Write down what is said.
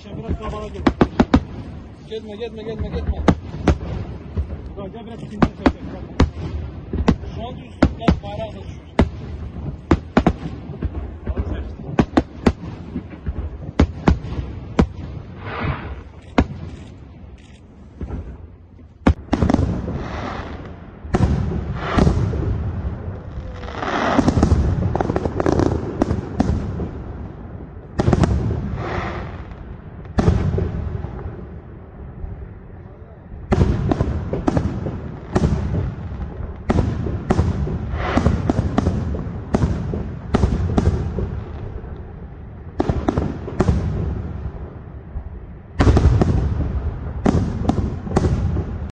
Ayşe biraz daha bana gel. Gitme. Bak gel biraz kimden çekecek. Şu anda üstünden bayrağı da düşüyor.